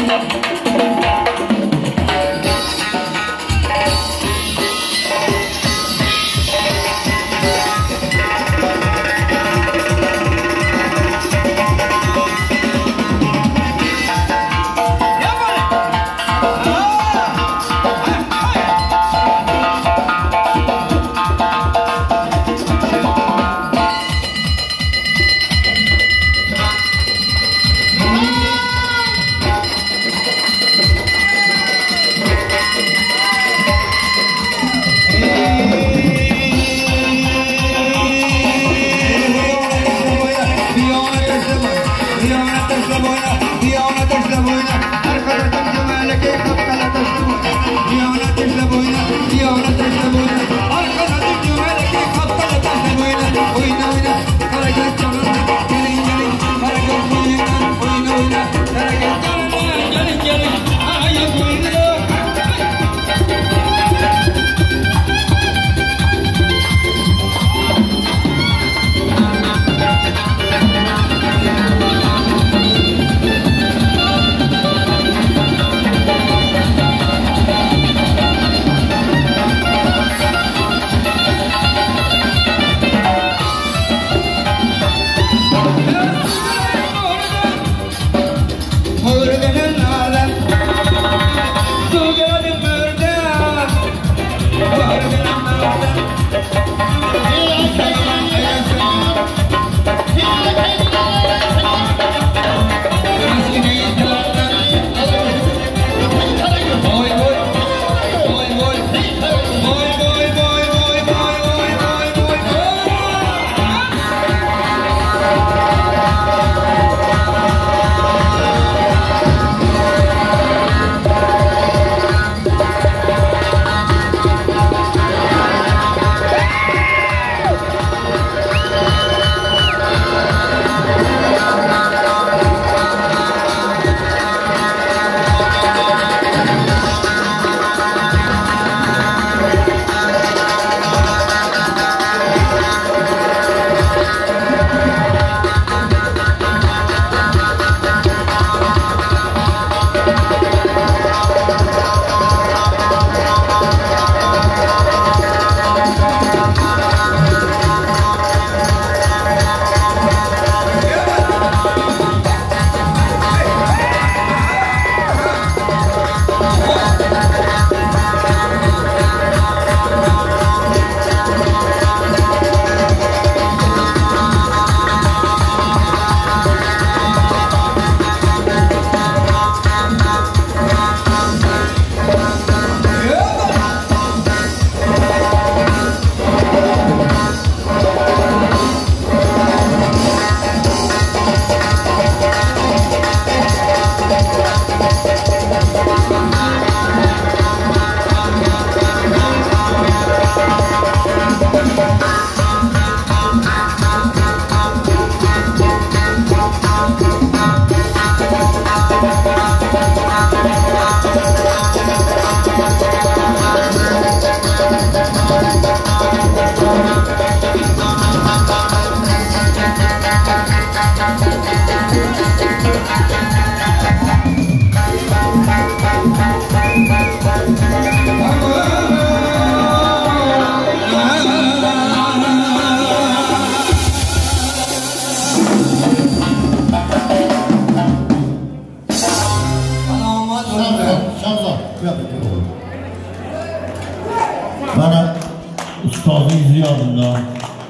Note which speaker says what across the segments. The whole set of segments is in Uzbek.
Speaker 1: Bana ustozing Ziyodullo,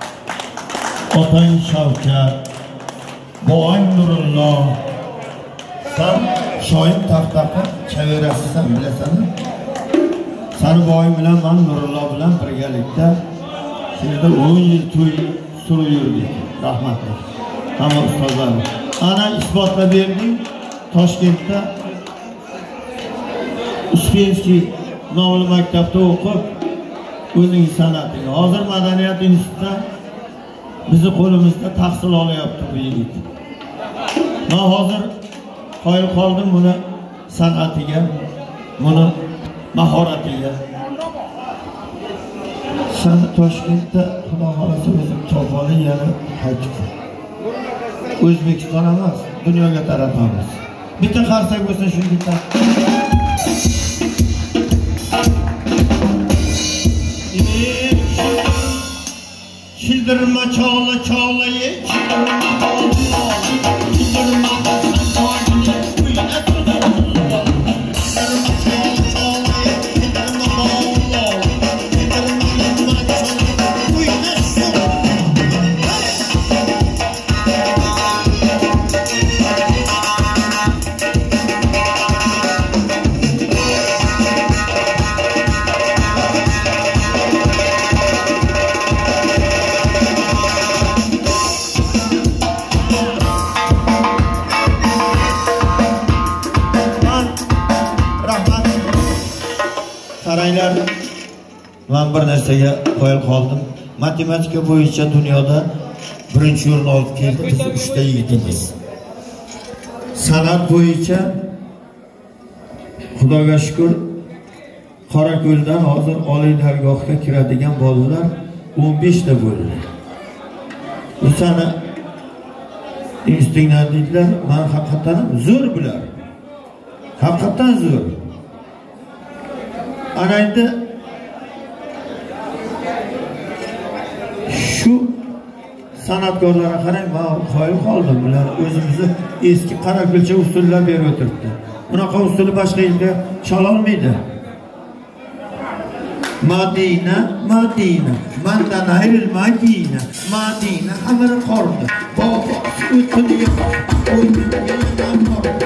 Speaker 1: otang Shavkat, boğang Nurullo, sen shoir taxtaqi chaverasisan bilasan. Sani boğang bilan men Nurullo bilan birgalikda shu 10 yil to'y surib yurdik. Rahmatli. Hamma ustozlar. Ana isbotlab berdim. Toshkentda Uspensky nomli maktabda o'qib, o'zining san'atini. Hozir Madaniyat institutida bizni qo'limizda tahsil olyapti bu yigit. Men hozir qoyil qoldim buni san'atiga, buni mahoratiga. Sen Toshkentda xudo xolasa o'zim topolib yana qaytib. O'zbekiston emas, dunyoga taratamiz. Bitta qarsak bo'lsa shu bitta. Childirma chog'la chog'la ye. Childirma men bir narsaga qo'yib qoldim. Matematika bo'yicha dunyoda birinchi o'rin olib keldi biz 3 ta yigitimiz. San'at bo'yicha Xudoga shukr Qorako'ldan hozir oliy dargohga kiradigan bolalar 15 ta bo'ldi. Bu sana instinglar dedilar, men haqiqatan zo'r bular. Haqiqatan zo'r. Ana endi şu san'atkorlarga qarang, men qoyil qoldim. Bular o'zimizni eski Qorako'lcha usullar berib o'tiribdi. Bunaqa usulni boshqa yerga chala olmaydi. Madina, Madina, Madaniyat, Madina, Madina xamiri qordi. Bobo o'tiniga o'ynagan qordi.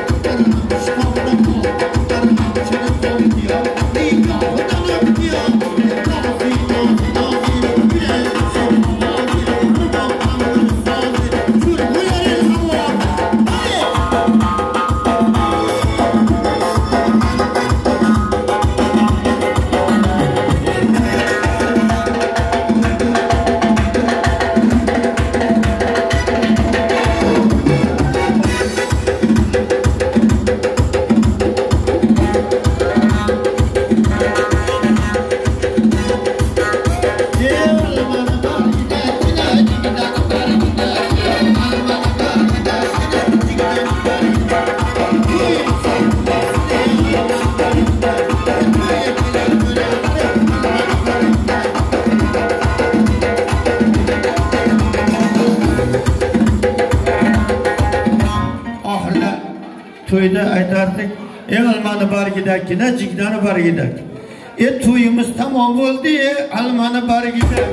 Speaker 1: To'yda aytardik, almani bargidakkina, jignani bargidak. To'yimiz tamom bo'ldi, almani bargidak.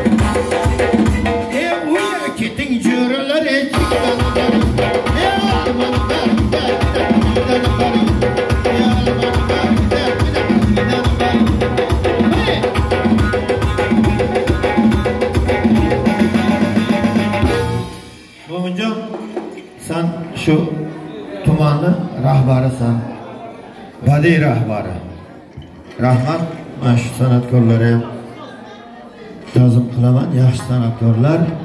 Speaker 1: Uya keting jo'ralar, jignani bargidak. Almani bargidak, jignani bargidak. Mo'minjon, sen şu tumanni rahbarisan, badiiy rahbari. Rahmat, mana shu san'atkorlar ham yozim qilaman, yaxshi san'atkorlar.